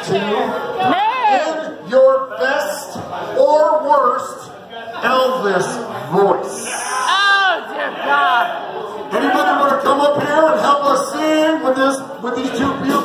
to in your best or worst Elvis voice. Oh, dear God. Anybody want to come up here and help us sing with these two beautiful